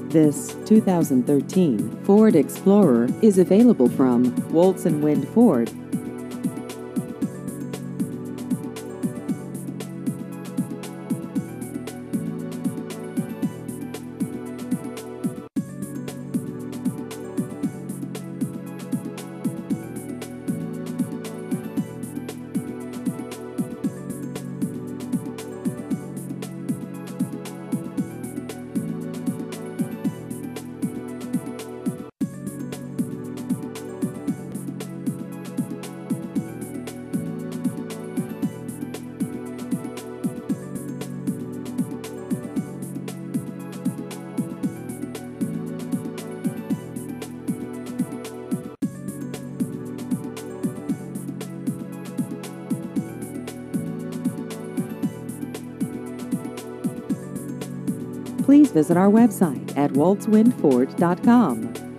This 2013 Ford Explorer is available from Woltz and Wind Ford. Please visit our website at woltzwindford.com.